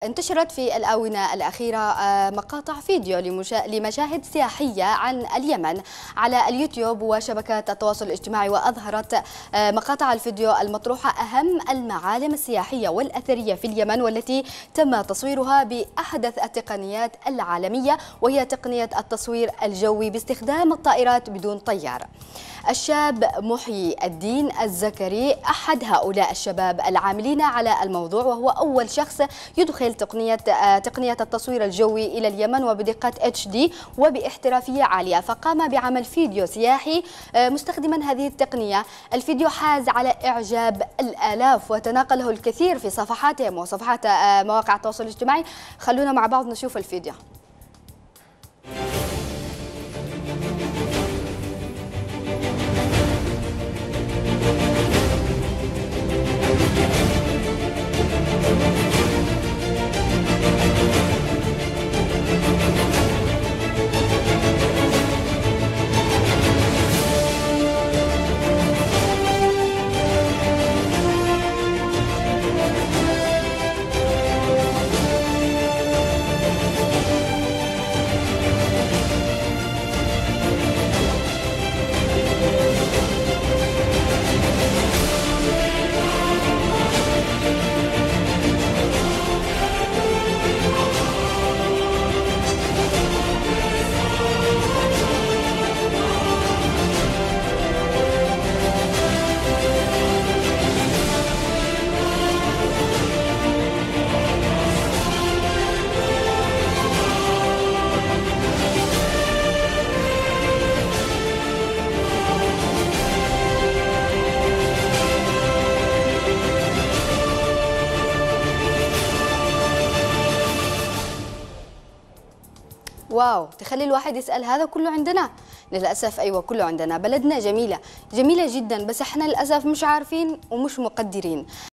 انتشرت في الآونة الأخيرة مقاطع فيديو لمشاهد سياحية عن اليمن على اليوتيوب وشبكات التواصل الاجتماعي، وأظهرت مقاطع الفيديو المطروحة أهم المعالم السياحية والأثرية في اليمن، والتي تم تصويرها بأحدث التقنيات العالمية، وهي تقنية التصوير الجوي باستخدام الطائرات بدون طيار. الشاب محي الدين الزكري أحد هؤلاء الشباب العاملين على الموضوع، وهو أول شخص يدخل تقنية التصوير الجوي إلى اليمن وبدقة HD وباحترافية عالية، فقام بعمل فيديو سياحي مستخدما هذه التقنية. الفيديو حاز على إعجاب الآلاف وتناقله الكثير في صفحاتهم وصفحات مواقع التواصل الاجتماعي. خلونا مع بعض نشوف الفيديو. واو، تخلي الواحد يسأل هذا كله عندنا؟ للأسف أيوة، كله عندنا. بلدنا جميلة جميلة جدا، بس احنا للأسف مش عارفين ومش مقدرين.